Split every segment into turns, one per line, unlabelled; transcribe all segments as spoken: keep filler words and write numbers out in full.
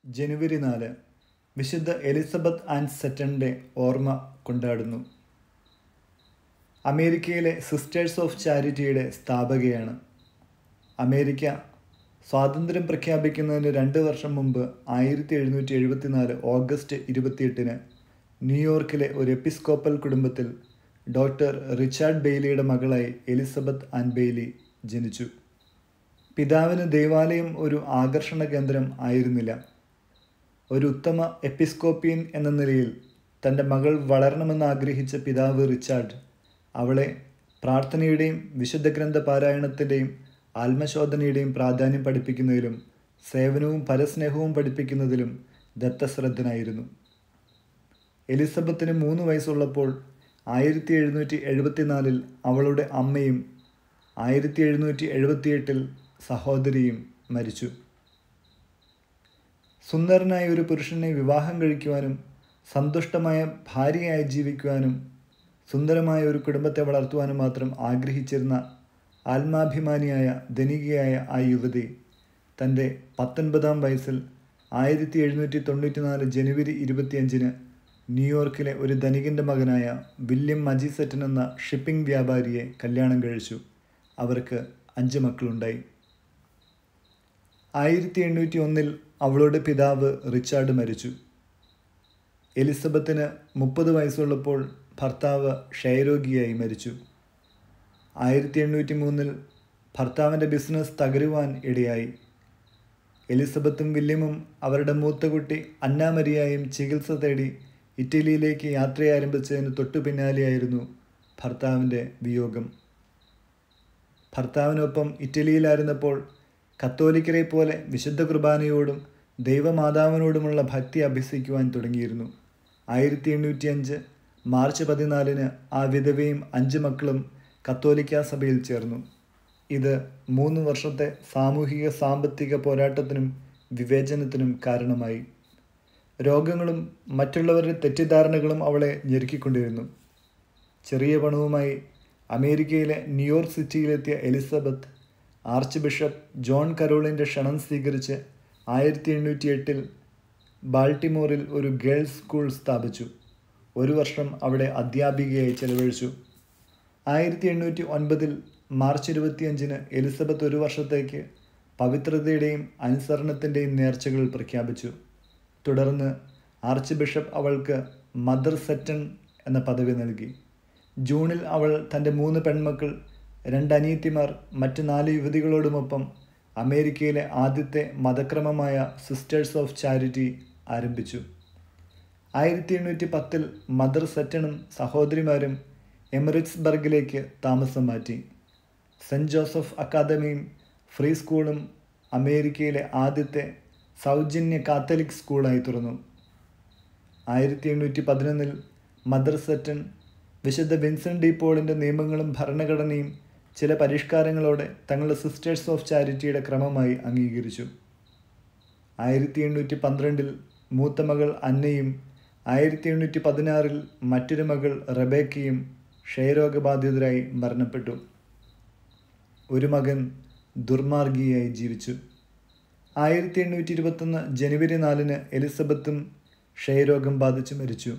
ജനുവരി നാല് വിശുദ്ധ Elizabeth and സെറ്റൻ്റെ ഓർമ്മ കൊണ്ടാടുന്നു. അമേരിക്കയിലെ സിസ്റ്റേഴ്സ് ഓഫ് ചാരിറ്റിയുടെ സ്ഥാപകയാണ്. അമേരിക്ക സ്വാതന്ത്ര്യം പ്രഖ്യാപിക്കുന്നതിന് രണ്ട് വർഷം മുമ്പ് ആയിരത്തി എഴുന്നൂറ്റി എഴുപത്തി നാല് ഓഗസ്റ്റ് ഇരുപത്തിയെട്ടിന് ന്യൂയോർക്കിലെ ഒരു എപ്പിസ്കോപ്പൽ കുടുംബത്തിൽ ഡോക്ടർ റിച്ചാർഡ് ബെയ്ലിയുടെ മകളായി എലിസബത്ത് ആൻ ബെയ്ലി ജനിച്ചു. പിതാവിന് ദൈവാലയം ഒരു ആകർഷണ കേന്ദ്രം ആയിരുന്നില്ല. ഒരു ഉത്തമ എപ്പിസ്കോപ്പിയൻ എന്ന നിലയിൽ തൻ്റെ മകൾ വളരണമെന്ന് ആഗ്രഹിച്ച പിതാവ് റിച്ചാർഡ് അവളെ പ്രാർത്ഥനയുടെയും വിശുദ്ധ ഗ്രന്ഥ പാരായണത്തിൻ്റെയും ആത്മശോധനയുടെയും പ്രാധാന്യം പഠിപ്പിക്കുന്നതിലും സേവനവും പരസ്നേഹവും പഠിപ്പിക്കുന്നതിലും ദത്തശ്രദ്ധനായിരുന്നു. എലിസബത്തിന് മൂന്ന് വയസ്സുള്ളപ്പോൾ ആയിരത്തി എഴുന്നൂറ്റി എഴുപത്തിനാലിൽ അവളുടെ അമ്മയും ആയിരത്തി എഴുന്നൂറ്റി എഴുപത്തിയെട്ടിൽ സഹോദരിയും മരിച്ചു. സുന്ദരനായ ഒരു പുരുഷനെ വിവാഹം കഴിക്കുവാനും സന്തുഷ്ടമായ ഭാര്യയായി ജീവിക്കുവാനും സുന്ദരമായ ഒരു കുടുംബത്തെ വളർത്തുവാനും മാത്രം ആഗ്രഹിച്ചിരുന്ന ആത്മാഭിമാനിയായ ധനികയായ ആ യുവതി തൻ്റെ പത്തൊൻപതാം വയസ്സിൽ ആയിരത്തി എഴുന്നൂറ്റി തൊണ്ണൂറ്റി നാല് ജനുവരി ഇരുപത്തിയഞ്ചിന് ന്യൂയോർക്കിലെ ഒരു ധനികൻ്റെ മകനായ വില്യം മജിസെറ്റൻ എന്ന ഷിപ്പിംഗ് വ്യാപാരിയെ കല്യാണം കഴിച്ചു. അവർക്ക് അഞ്ച് മക്കളുണ്ടായി. ആയിരത്തി എണ്ണൂറ്റി ഒന്നിൽ അവളുടെ പിതാവ് റിച്ചാർഡ് മരിച്ചു. എലിസബത്തിന് മുപ്പത് വയസ്സുള്ളപ്പോൾ ഭർത്താവ് ക്ഷയരോഗിയായി മരിച്ചു. ആയിരത്തി എണ്ണൂറ്റി മൂന്നിൽ ഭർത്താവിൻ്റെ ബിസിനസ് തകരുവാൻ ഇടയായി. എലിസബത്തും വില്യമും അവരുടെ മൂത്ത കുട്ടി അന്ന മരിയായും ചികിത്സ തേടി ഇറ്റലിയിലേക്ക് യാത്രയാരംഭിച്ചതിന് തൊട്ടു പിന്നാലെയായിരുന്നു ഭർത്താവിൻ്റെ വിയോഗം. ഭർത്താവിനൊപ്പം ഇറ്റലിയിലായിരുന്നപ്പോൾ കത്തോലിക്കരെ പോലെ വിശുദ്ധ കുർബാനയോടും ദൈവമാതാവിനോടുമുള്ള ഭക്തി അഭ്യസിക്കുവാൻ തുടങ്ങിയിരുന്നു. ആയിരത്തി എണ്ണൂറ്റി അഞ്ച് മാർച്ച് പതിനാലിന് ആ വിധവയും അഞ്ച് മക്കളും കത്തോലിക്ക സഭയിൽ ചേർന്നു. ഇത് മൂന്ന് വർഷത്തെ സാമൂഹിക സാമ്പത്തിക പോരാട്ടത്തിനും വിവേചനത്തിനും കാരണമായി. രോഗങ്ങളും മറ്റുള്ളവരുടെ തെറ്റിദ്ധാരണകളും അവളെ ഞെരുക്കിക്കൊണ്ടിരുന്നു. ചെറിയ പണവുമായി അമേരിക്കയിലെ ന്യൂയോർക്ക് സിറ്റിയിലെത്തിയ എലിസബത്ത് ആർച്ച് ബിഷപ്പ് ജോൺ കരോളിൻ്റെ ക്ഷണം സ്വീകരിച്ച് ആയിരത്തി എണ്ണൂറ്റി എട്ടിൽ ബാൾട്ടിമോറിൽ ഒരു ഗേൾസ് സ്കൂൾ സ്ഥാപിച്ചു. ഒരു വർഷം അവിടെ അധ്യാപികയായി ചെലവഴിച്ചു. ആയിരത്തി എണ്ണൂറ്റി ഒൻപതിൽ മാർച്ച് ഇരുപത്തിയഞ്ചിന് എലിസബത്ത് ഒരു വർഷത്തേക്ക് പവിത്രതയുടെയും അനുസരണത്തിൻ്റെയും നേർച്ചകൾ പ്രഖ്യാപിച്ചു. തുടർന്ന് ആർച്ച് ബിഷപ്പ് അവൾക്ക് മദർ സെറ്റൺ എന്ന പദവി നൽകി. ജൂണിൽ അവൾ തൻ്റെ മൂന്ന് പെൺമക്കൾ, രണ്ട് അനിയത്തിമാർ, മറ്റ് നാല് യുവതികളോടുമൊപ്പം അമേരിക്കയിലെ ആദ്യത്തെ മതക്രമമായ സിസ്റ്റേഴ്സ് ഓഫ് ചാരിറ്റി ആരംഭിച്ചു. ആയിരത്തി എണ്ണൂറ്റി പത്തിൽ മദർ സെറ്റണും സഹോദരിമാരും എമിറേറ്റ്സ്ബർഗിലേക്ക് താമസം മാറ്റി. സെൻറ്റ് ജോസഫ് അക്കാദമിയും ഫ്രീ സ്കൂളും അമേരിക്കയിലെ ആദ്യത്തെ സൗജന്യ കാത്തലിക് സ്കൂളായി തുറന്നു. ആയിരത്തി എണ്ണൂറ്റി പതിനൊന്നിൽ മദർ സെറ്റൺ വിശുദ്ധ വിൻസെൻ്റ് ഡി പോളിൻ്റെ നിയമങ്ങളും ഭരണഘടനയും ചില പരിഷ്കാരങ്ങളോടെ തങ്ങളുടെ സിസ്റ്റേഴ്സ് ഓഫ് ചാരിറ്റിയുടെ ക്രമമായി അംഗീകരിച്ചു. ആയിരത്തി എണ്ണൂറ്റി പന്ത്രണ്ടിൽ മൂത്ത മകൾ അന്നയും ആയിരത്തി എണ്ണൂറ്റി പതിനാറിൽ മറ്റൊരു മകൾ റെബേക്കയും ക്ഷയരോഗബാധിതരായി മരണപ്പെട്ടു. ഒരു മകൻ ദുർമാർഗിയായി ജീവിച്ചു. ആയിരത്തി എണ്ണൂറ്റി ഇരുപത്തൊന്ന് ജനുവരി നാലിന് എലിസബത്തും ക്ഷയരോഗം ബാധിച്ച് മരിച്ചു.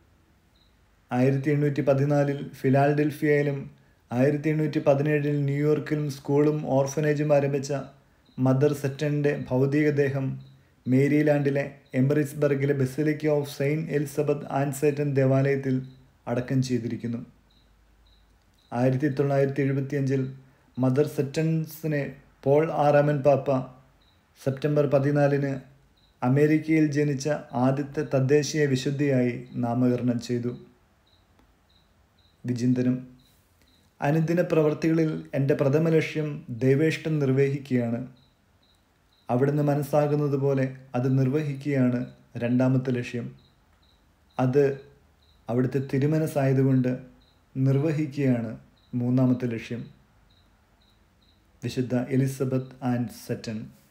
ആയിരത്തി എണ്ണൂറ്റി പതിനാലിൽ ഫിലാഡൽഫിയയിലും ആയിരത്തി എണ്ണൂറ്റി പതിനേഴിൽ ന്യൂയോർക്കിലും സ്കൂളും ഓർഫനേജും ആരംഭിച്ച മദർ സെറ്റൻ്റെ ഭൗതികദേഹം മേരിലാൻഡിലെ എമിറേറ്റ്സ്ബർഗിലെ Basilica of Saint Elizabeth and Seton ദേവാലയത്തിൽ അടക്കം ചെയ്തിരിക്കുന്നു. ആയിരത്തി തൊള്ളായിരത്തി എഴുപത്തിയഞ്ചിൽ മദർ സെറ്റൻസിനെ പോൾ ആറാമൻ പാപ്പ സെപ്റ്റംബർ പതിനാലിന് അമേരിക്കയിൽ ജനിച്ച ആദ്യത്തെ തദ്ദേശീയ വിശുദ്ധിയായി നാമകരണം ചെയ്തു. വിചിന്തനം. അനുദിന പ്രവൃത്തികളിൽ എൻ്റെ പ്രഥമ ലക്ഷ്യം ദൈവേഷ്ടം നിർവഹിക്കുകയാണ്. അവിടുന്ന് മനസ്സാകുന്നത് പോലെ അത് നിർവഹിക്കുകയാണ് രണ്ടാമത്തെ ലക്ഷ്യം. അത് അവിടുത്തെ തിരുമനസ്സായതുകൊണ്ട് നിർവഹിക്കുകയാണ് മൂന്നാമത്തെ ലക്ഷ്യം. വിശുദ്ധ എലിസബത്ത് ആൻഡ് സെറ്റൻ.